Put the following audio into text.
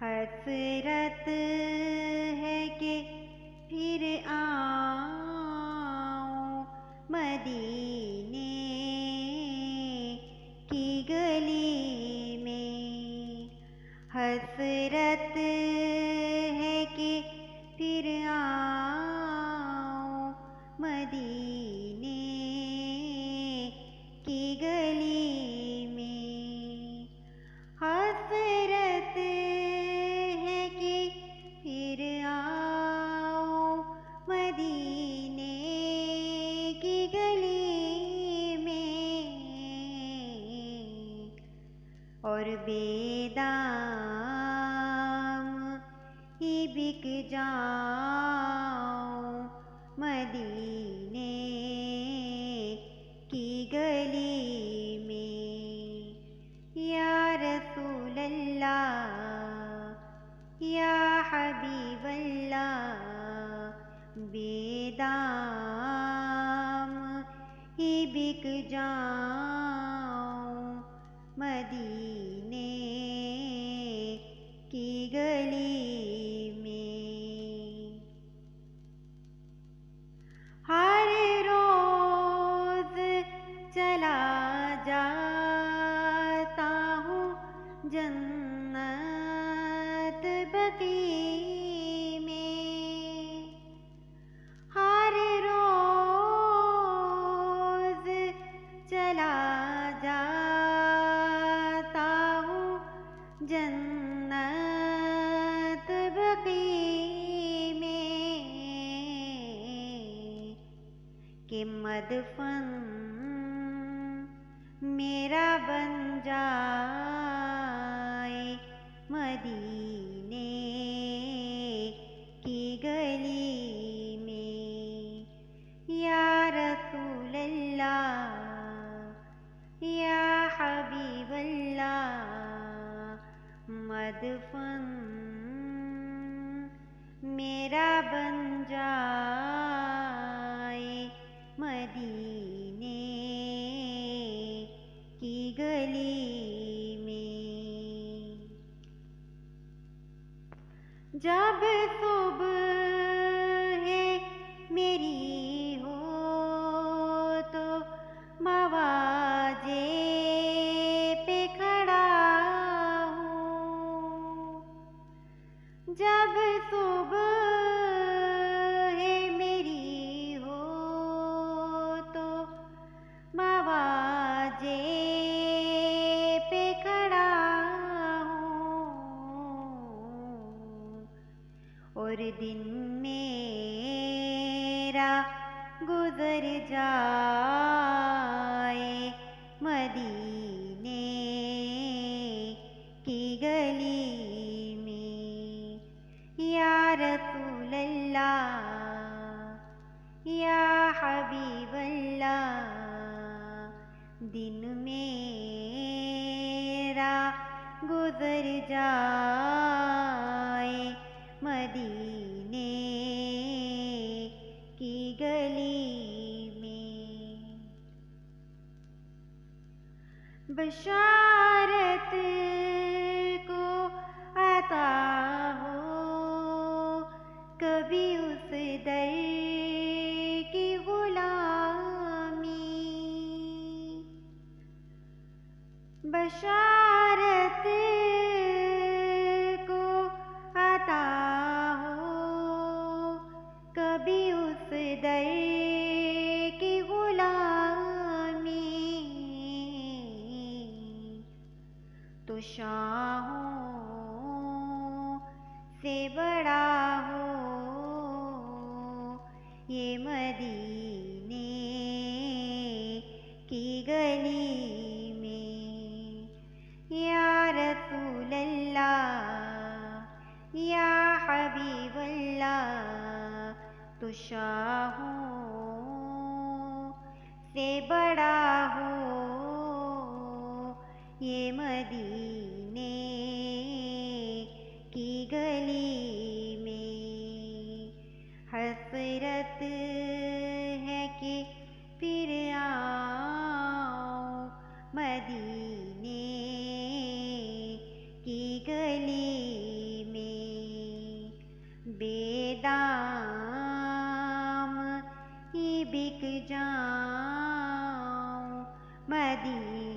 حسرت ہے کہ پھر آؤں مدینے کی گلی میں، حسرت ہے کہ پھر آؤں مدینے کی گلی میں، حسرت ہے کہ پھر آؤں مدینے کی گلی میں، اور بے دام ہی بک جاؤں مدینے کی گلی میں، یا رسول اللہ یا حبیب اللہ، بے دام ہی بک جاؤں مدینے کی گلی میں، ہر روز چلا جاتا ہوں جنت بقیع میں، ہر روز چلا جاتا ہوں جنت بقیع میں، کہ مدفن میرا بن جائے مدینے کی گلی میں، یا رسول اللہ یا حبیب اللہ، مدفن میرا بن جائے مدینے کی گلی میں، جب صبح ہے میری ہو تو مواجے پہ کھڑا ہوں، جب صبح ہے میری ہو تو مواجے پہ کھڑا ہوں، اور دن میرا گزر جائے مدینے کی گلی میں، یا رسول اللہ یا حبیب اللہ، دن میرا گزر جائے مدینے کی گلی میں، بشارت کو عطا ہو کبھی اس در کی غلامی، بشارت کو عطا ہو کبھی اس در کی غلامی، تو شاہوں سے بڑا ہو یہ مدینے کی گلی میں، یا رسول اللہ یا حبیب اللہ، تو شاہوں سے بڑا ہو یہ مدینے کی گلی میں، حسرت ہے کہ پھر آؤں مدینے کی گلی دام ہی بک جاؤں، مدینے